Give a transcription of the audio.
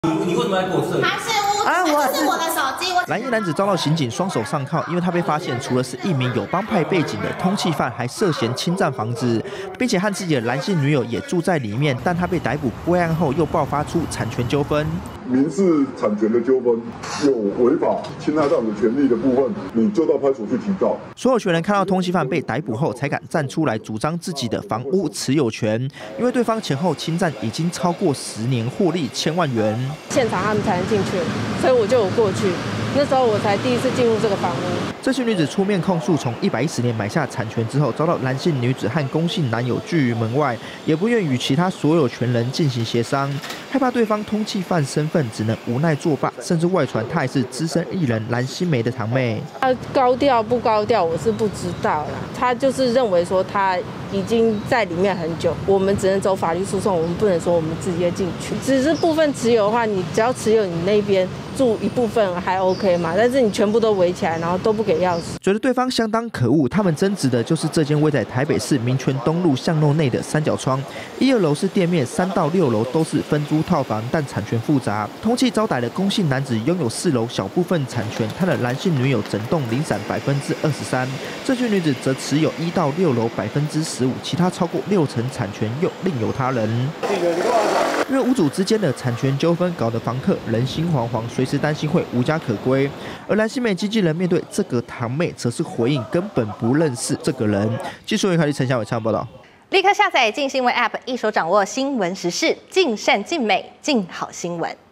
你为什么要给我设？ 还是这是我的手机。 蓝衣男子遭到刑警双手上铐，因为他被发现除了是一名有帮派背景的通缉犯，还涉嫌侵占房子，并且和自己的蓝姓女友也住在里面。但他被逮捕归案后，又爆发出产权纠纷。 民事产权的纠纷有违法侵害到你的权利的部分，你就到派出所去提告。 所有权人看到通缉犯被逮捕后，才敢站出来主张自己的房屋持有权，因为对方前后侵占已经超过10年，获利1000万元。 现场他们才能进去，所以我就有过去。那时候我才第一次进入这个房屋。 这群女子出面控诉，从110年买下产权之后，遭到蓝姓女子和龚姓男友拒于门外，也不愿与其他所有权人进行协商，害怕对方通缉犯身份，只能无奈作罢，甚至外传她也是资深艺人蓝心湄的堂妹。 他高调不高调，我是不知道啦。他就是认为说他已经在里面很久，我们只能走法律诉讼，我们不能说我们直接进去。只是部分持有的话，你只要持有你那边住一部分还 OK 嘛，但是你全部都围起来，然后都不给钥匙， 觉得对方相当可恶。他们争执的就是这间位在台北市民权东路巷弄内的三角窗，1、2楼是店面，3到6楼都是分租套房，但产权复杂。通缉招逮的龚姓男子拥有4楼小部分产权，他的蓝姓女友整栋零散23%，这群女子则持有1到6楼15%，其他超过60%产权又另有他人。因为屋主之间的产权纠纷，搞得房客人心惶惶，随时担心会无家可归。而蓝心湄经纪人面对这个堂妹，则是回应根本不认识这个人。技术员开始陈小伟报道。 立刻下载镜新闻 App， 一手掌握新闻时事，尽善尽美，尽好新闻。